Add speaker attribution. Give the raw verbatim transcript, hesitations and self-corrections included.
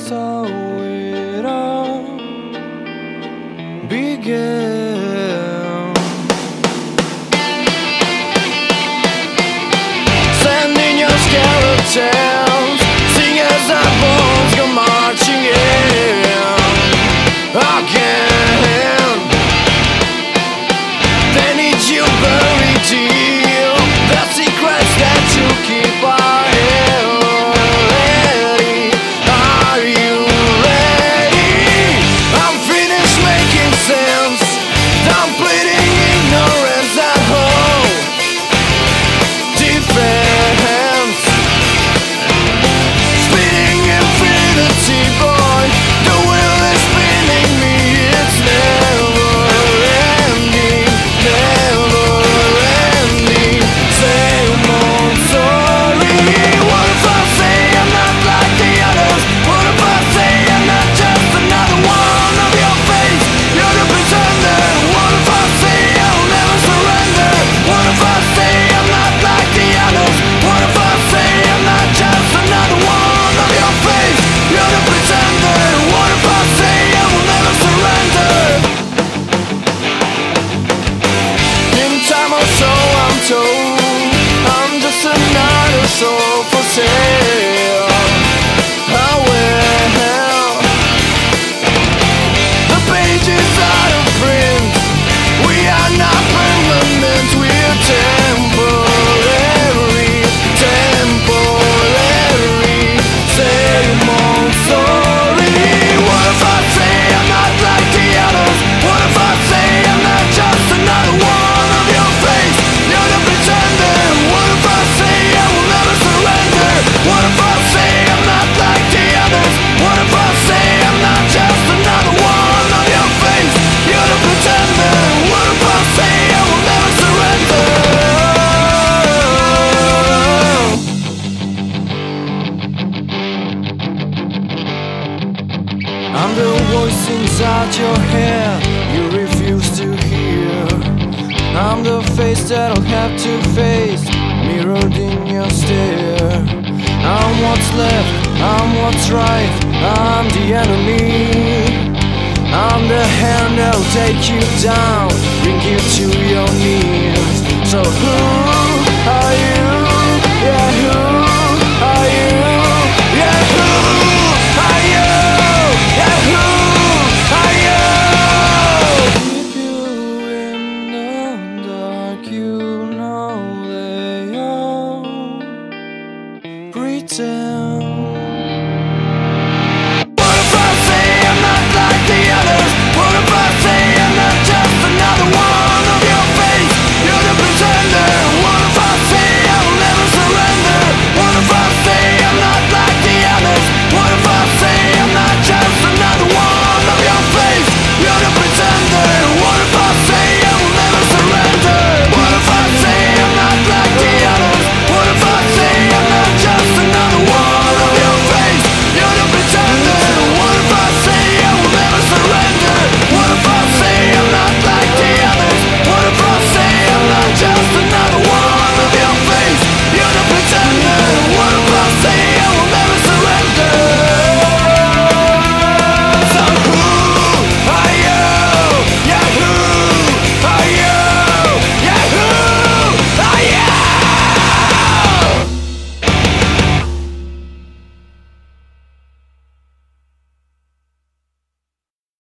Speaker 1: how it all began. Sending your skeletons, sing as our bones go marching in again. They need you buried deep, the secrets that you keep are held. Are you ready? I'm finished making sense. I'm pleading ignorance at home. Defense, spinning infinity, boy. The wheel is spinning me. It's never ending, never ending. Same old story. What if I say I'm not like the others? What if I say I'm not just another one of your face? You're the pretender. What if I say I'll never surrender? What if I say I'm not like the others? What if I say I'm not just another one of your face? You're the pretender. What if I say I will never surrender? In time or so I'm told I'm just another soul for sale. Oh well, the pages out of print. We are not permanent, we're temporary, temporary. Same old story. What if I say I'm not like the others? What if I say I'm not just another one of your face? You're the pretender. What if I say I will never surrender? What if I say I'm not like the others? What if I say I'm not just another one of your face? You're the pretender. What if I say I will never surrender? I'm the voice inside your head you refuse to hear. I'm the face that I'll have to face, mirrored in your stare. I'm what's left, I'm what's right, I'm the enemy. I'm the hand that'll take you down, bring you to your knees. So who